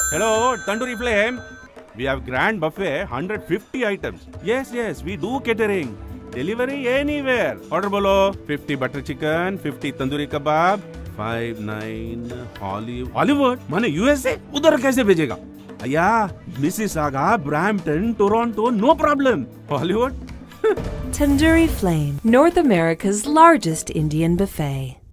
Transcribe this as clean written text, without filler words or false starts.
Hello, Tandoori Flame. We have grand buffet, 150 items. Yes, we do catering. Delivery anywhere. Order bolo. 50 butter chicken, 50 tandoori kebab, 59 Hollywood. माने USA? उधर कैसे भेजेगा? अया, Mississauga, Brampton, Toronto, no problem. Hollywood? Tandoori Flame, North America's largest Indian buffet.